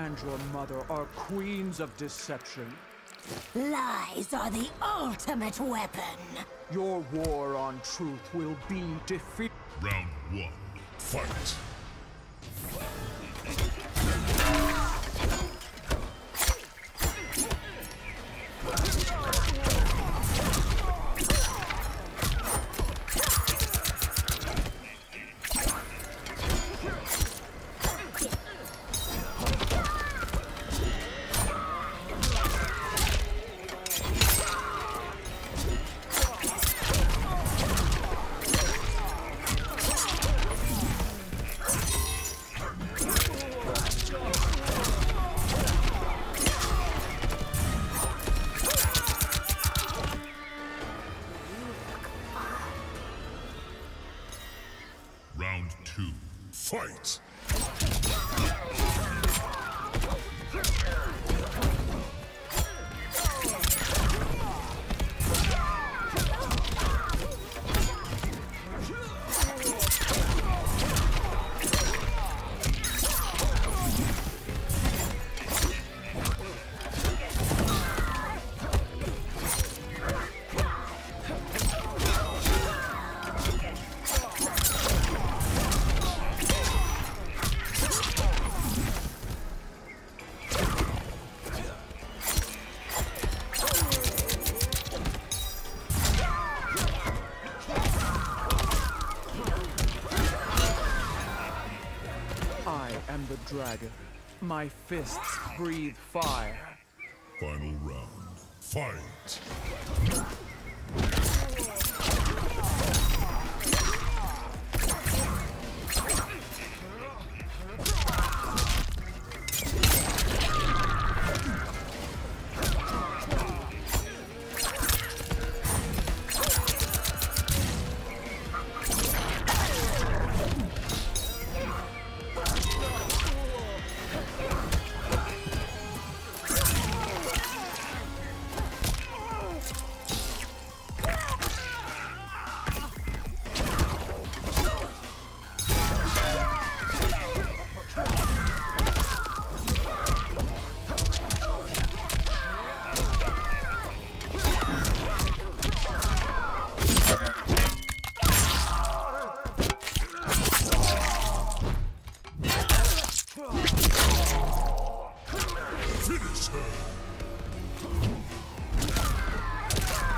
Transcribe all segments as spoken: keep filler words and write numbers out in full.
and your mother are queens of deception. Lies are the ultimate weapon. Your war on truth will be defeated. Round one, fight! Round two, fight! I am the dragon. My fists breathe fire. Final round, fight! Finish her!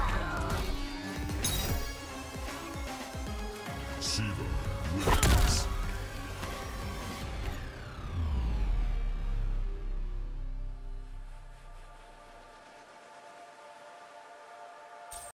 Shiva wins.